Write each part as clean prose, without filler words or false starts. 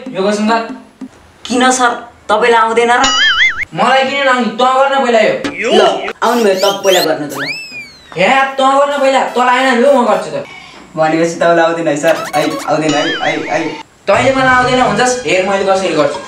यो क्वेसन त किन सर तपाईलाई आउँदैन र मलाई किन नआउने त गर्न पहिला यो ल आउनु भयो त पहिला गर्न त ल हे त गर्न पहिला तँलाई आएन लु म गर्छु त भनेपछि तपाईलाई आउँदैन है सर है आउँदैन है तैँले मलाई आउँदैन हुन्छस् हेर मैले कसरी गर्छु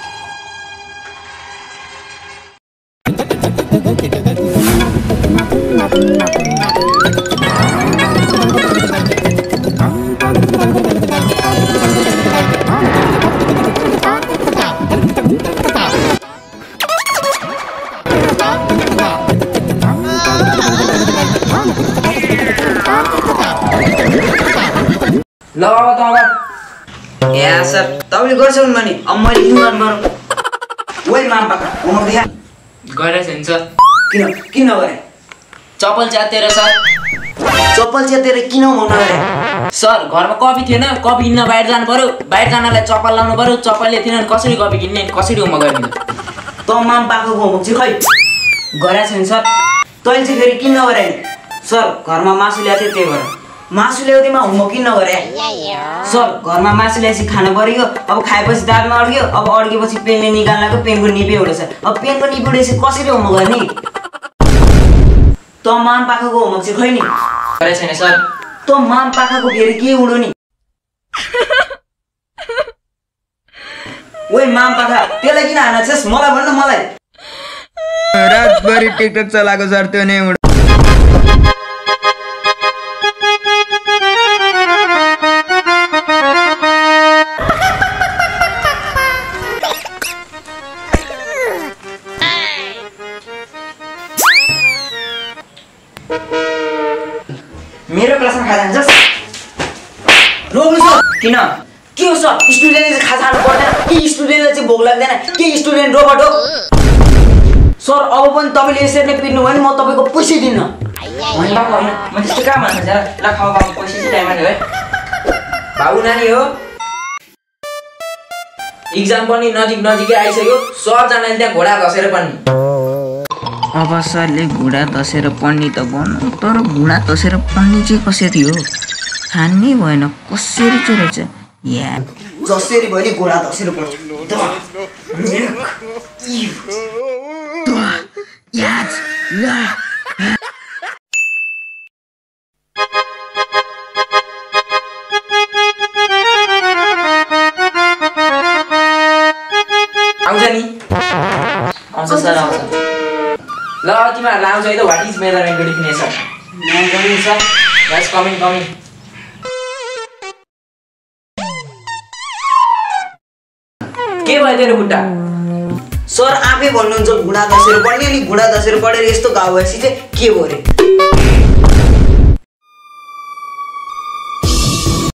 ल अब त अब या सर तपाईले गर्छौ नि अब मैले किन गर्नु ओइ माम पाका होमवर्क देखा गरेछ नि सर किन नगरे चप्पल च्यातेर सर चप्पल च्यातेर किन होमवर्क नगरे सर घरमा कपी थिएन कपी किन्न बाहिर जानु पर्यो बाहिर जानलाई चप्पल लाउनु पर्यो चप्पलले थिएन कसरी कपी किन्ने कसरी होमवर्क गर्ने त माम पाकाको होमवर्क चाहिँ खै गरेछ नि सर तैले चाहिँ फेरि किन नगरे सर घरमा मासु ल्याथे त्यही भएर मासु ल्याउँदैमा होमवर्क किन नगरे सर घरमा मासु ल्याएपछि खानु पर्यो अब खाएपछि दाँतमा अड्क्यो अब अड्केपछि पेनले निकाल्नको पेनको निपे उडेछ अब पेनको निपे उडेपछि कसरी होमवर्क गर्ने त माम पाखाको होमवर्क चाहिँ खै नि गरेछ नि सर त माम पाखाको फेरि के उडो नि ओइ माम पाखा त्यसलाई किन हान्छस् मलाई भन्न मलाई रातभरि टिकटक चलाएको सर त्यो नै उडो मेरो क्लासमा खाजा खान्छस् रोक्नु सर किन के हो सर स्टुडेन्टले चाहिँ खाजा खानु पर्दैन के स्टुडेन्टलाई चाहिँ भोक लाग्दैन के स्टुडेन्ट रोबोट हो सर अब पनि तपाईँले यसरी नै पिट्नु भयो नि म तपाईँको पैसै दिन्न होइन बाबु होइन म त्यस्तो कहाँ मान्छ ल खाऊ बाबु पैसा चाहिँ टाइममा दियो है बाबु नानी हो इक्जाम पनि नजिकै आइसक्यो सबजनाले त्यहाँ घोडा घसेर पढ्ने अब सरले घुँडा धसेर पढ्ने त भन्नु तर घुँडा धसेर पढ्ने चाहिँ कसरी हो खानै भएन कसरी चाहिँ रहेछ या जसरी भयो नि घुँडा धसेर पढ्छ आउँछ नि आउँछ सर आउँछ ल तिमीहरूलाई आउँछ है त व्हाट इज मेजरमेन्टको डेफिनेसन सर द्याट्स कमिङ के भयो तेरो खुट्टा सर आफै भन्नुहुन्छ घुँडा धसेर पढ्ने अनि घुँडा धसेर पढेर यस्तो घाउ भएपछि चाहिँ के भयो अरे